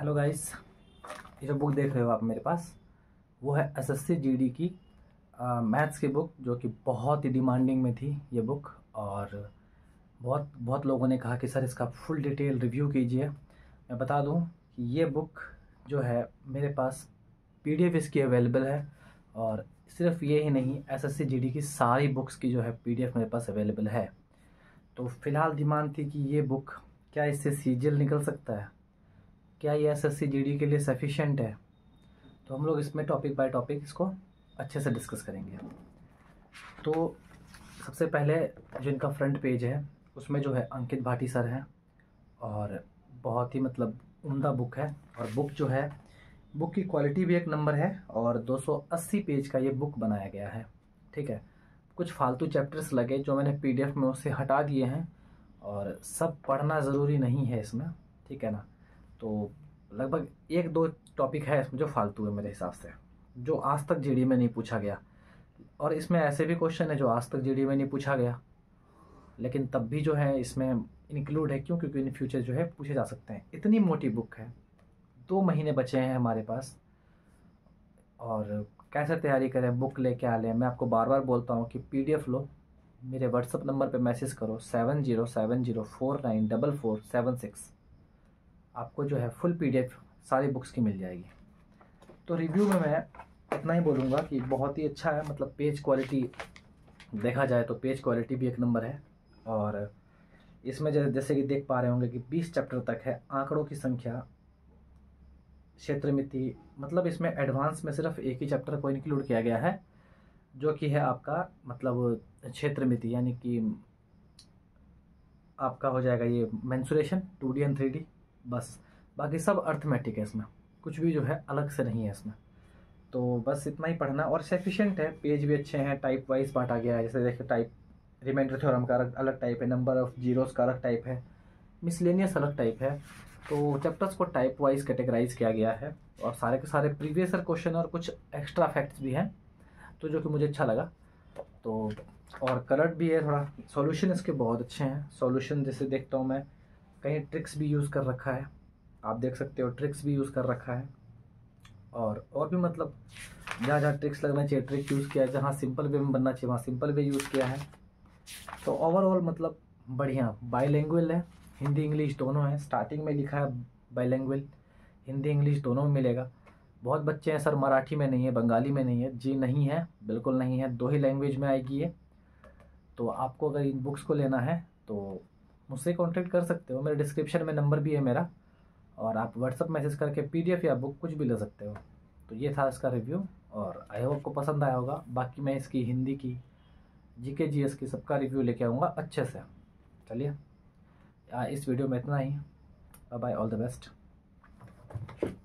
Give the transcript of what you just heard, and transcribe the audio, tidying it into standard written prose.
Hello guys, ये जो book देख रहे हो आप मेरे पास वो है एसएससी जीडी की मैथ्स की बुक, जो कि बहुत ही डिमांडिंग में थी ये बुक। और बहुत बहुत लोगों ने कहा कि सर इसका फुल डिटेल रिव्यू कीजिए। मैं बता दूं कि ये बुक जो है मेरे पास पीडीएफ इसकी अवेलेबल है। और सिर्फ ये ही नहीं, एसएससी जीडी की सारी बुक्स की जो है पीडीएफ मेरे पास अवेलेबल है। तो फ़िलहाल डिमांड थी कि ये बुक, क्या इससे सीजीएल निकल सकता है, क्या ये एसएससी जीडी के लिए सफिशिएंट है। तो हम लोग इसमें टॉपिक बाय टॉपिक इसको अच्छे से डिस्कस करेंगे। तो सबसे पहले जो इनका फ्रंट पेज है उसमें जो है अंकित भाटी सर हैं, और बहुत ही मतलब उम्दा बुक है। और बुक जो है, बुक की क्वालिटी भी एक नंबर है, और 280 पेज का ये बुक बनाया गया है। ठीक है, कुछ फालतू चैप्टर्स लगे जो मैंने पीडीएफ में उससे हटा दिए हैं, और सब पढ़ना ज़रूरी नहीं है इसमें, ठीक है ना। तो लगभग एक दो टॉपिक है इसमें जो फालतू है मेरे हिसाब से, जो आज तक जीडी में नहीं पूछा गया। और इसमें ऐसे भी क्वेश्चन है जो आज तक जीडी में नहीं पूछा गया, लेकिन तब भी जो है इसमें इंक्लूड है। क्यों? क्योंकि इन फ्यूचर जो है पूछे जा सकते हैं। इतनी मोटी बुक है, 2 महीने बचे हैं हमारे पास। और कैसे तैयारी करें, बुक ले क्या लें? मैं आपको बार बार बोलता हूँ कि पीडीएफ लो, मेरे व्हाट्सअप नंबर पे मैसेज करो 7070444746। आपको जो है फुल पीडीएफ सारी बुक्स की मिल जाएगी। तो रिव्यू में मैं इतना ही बोलूँगा कि बहुत ही अच्छा है। मतलब पेज क्वालिटी देखा जाए तो पेज क्वालिटी भी एक नंबर है। और इसमें जैसे कि देख पा रहे होंगे कि 20 चैप्टर तक है। आंकड़ों की संख्या, क्षेत्रमिति, मतलब इसमें एडवांस में सिर्फ एक ही चैप्टर को इंक्लूड किया गया है, जो कि है आपका मतलब क्षेत्रमिति, यानी कि आपका हो जाएगा ये मेंसुरेशन 2D एंड 3D, बस। बाकी सब अर्थमेटिक है, इसमें कुछ भी जो है अलग से नहीं है इसमें। तो बस इतना ही पढ़ना, और सफिशिएंट है। पेज भी अच्छे हैं, टाइप वाइज बांटा गया है। जैसे देखिए, टाइप रिमाइंडर थ्योरम का अलग टाइप है, नंबर ऑफ जीरोस का अलग टाइप है, मिसलेनियस अलग टाइप है। तो चैप्टर्स को टाइप वाइज कैटेगराइज किया गया है, और सारे के सारे प्रीवियस ईयर क्वेश्चन और कुछ एक्स्ट्रा फैक्ट्स भी हैं, तो जो कि मुझे अच्छा लगा। तो और कलर्ड भी है थोड़ा। सॉल्यूशन इसके बहुत अच्छे हैं। सॉल्यूशन जैसे देखता हूँ मैं, कहीं ट्रिक्स भी यूज़ कर रखा है, आप देख सकते हो, ट्रिक्स भी यूज़ कर रखा है। और भी मतलब जहाँ जहाँ ट्रिक्स लगना चाहिए ट्रिक यूज़ किया है, जहाँ सिंपल वे में बनना चाहिए वहाँ सिंपल वे यूज़ किया है। तो ओवरऑल मतलब बढ़िया। बाईलैंग्वेज है, हिंदी इंग्लिश दोनों है। स्टार्टिंग में लिखा है बाईलैंग्वेज, हिंदी इंग्लिश दोनों में मिलेगा। बहुत बच्चे हैं सर मराठी में नहीं है, बंगाली में नहीं है। जी नहीं है, बिल्कुल नहीं है, 2 ही लैंग्वेज में आएगी ये। तो आपको अगर इन बुक्स को लेना है तो मुझसे कांटेक्ट कर सकते हो, मेरे डिस्क्रिप्शन में नंबर भी है मेरा, और आप व्हाट्सअप मैसेज करके पीडीएफ या बुक कुछ भी ले सकते हो। तो ये था इसका रिव्यू, और आई होप आपको पसंद आया होगा। बाकी मैं इसकी हिंदी की, जीके जीएस की सबका रिव्यू लेके आऊँगा अच्छे से। चलिए, इस वीडियो में इतना ही। Bye bye, all the best.